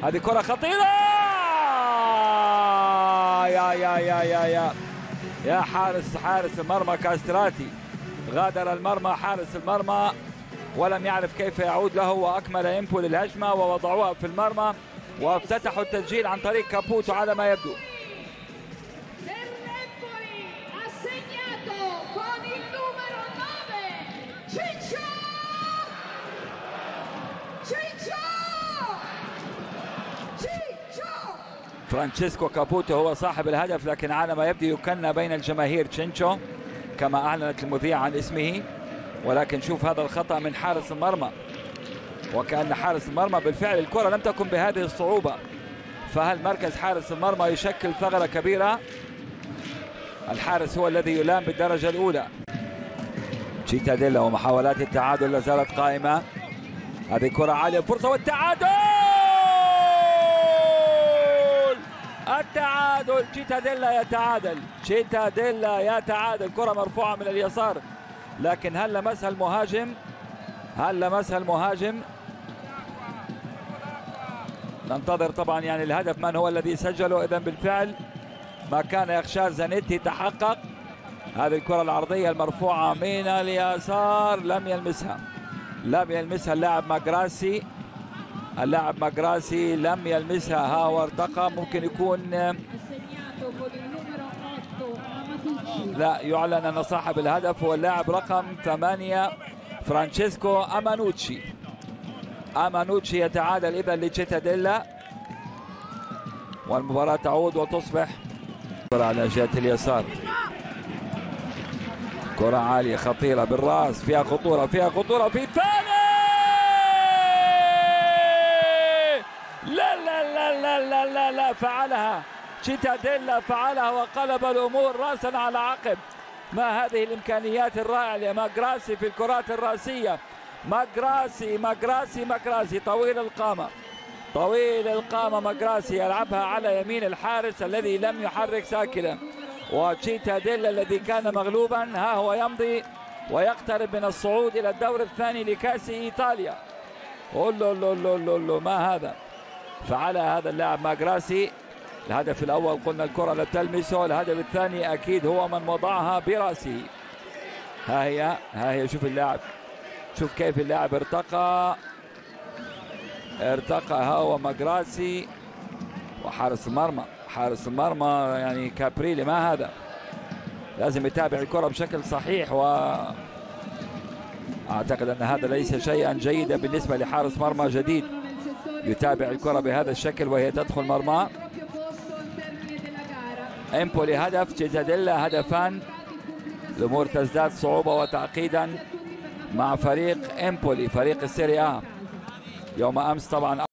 هذه كرة خطيرة. يا حارس المرمى كاستراتي غادر المرمى حارس المرمى ولم يعرف كيف يعود له، واكمل امبولي الهجمه ووضعوها في المرمى وافتتحوا التسجيل عن طريق كابوتو على ما يبدو. فرانشيسكو كابوتو هو صاحب الهدف، لكن على ما يبدو يكنى بين الجماهير تشينشو كما أعلنت المذيعة عن اسمه. ولكن شوف هذا الخطأ من حارس المرمى، وكأن حارس المرمى بالفعل الكرة لم تكن بهذه الصعوبة. فهل مركز حارس المرمى يشكل ثغرة كبيرة؟ الحارس هو الذي يلام بالدرجة الأولى. تشيتاديلا ومحاولات التعادل لا زالت قائمة. هذه كرة عالية، فرصة والتعادل. التعادل، تشيتاديلا يتعادل، تشيتاديلا يتعادل. كرة مرفوعة من اليسار، لكن هل لمسها المهاجم؟ هل لمسها المهاجم؟ ننتظر طبعا يعني الهدف من هو الذي سجله. إذن بالفعل ما كان يخشاه زانيتي تحقق. هذه الكرة العرضية المرفوعة من اليسار لم يلمسها اللاعب ماجراسي. اللاعب ماجراسي لم يلمسها. ها ارتقى، ممكن يكون لا، يعلن أن صاحب الهدف هو اللاعب رقم 8 فرانشيسكو أمانوتشي. أمانوتشي يتعادل إذا لتشيتاديلا، والمباراة تعود وتصبح على جهة اليسار. كرة عالية خطيرة بالراس، فيها خطورة في الثاني. لا فعلها تشيتاديلا، فعلها وقلب الأمور رأسا على عقب. ما هذه الإمكانيات الرائعة لماجراسي في الكرات الرأسية. ماجراسي طويل القامة ماجراسي يلعبها على يمين الحارس الذي لم يحرك ساكنا. وتشيتاديلا الذي كان مغلوبا ها هو يمضي ويقترب من الصعود إلى الدور الثاني لكأس إيطاليا. ما هذا فعل هذا اللاعب ماجراسي. الهدف الأول قلنا الكرة لم تلمسه، الهدف الثاني أكيد هو من وضعها برأسه. ها هي شوف اللاعب، شوف كيف اللاعب ارتقى. ها هو ماجراسي وحارس المرمى يعني كابريلي. ما هذا، لازم يتابع الكرة بشكل صحيح، وأعتقد أن هذا ليس شيئا جيدا بالنسبة لحارس مرمى جديد يتابع الكرة بهذا الشكل وهي تدخل مرمى. امبولي هدف، تشيتاديلا هدفان. الأمور تزداد صعوبة وتعقيدا مع فريق امبولي، فريق السيريا. يوم أمس طبعا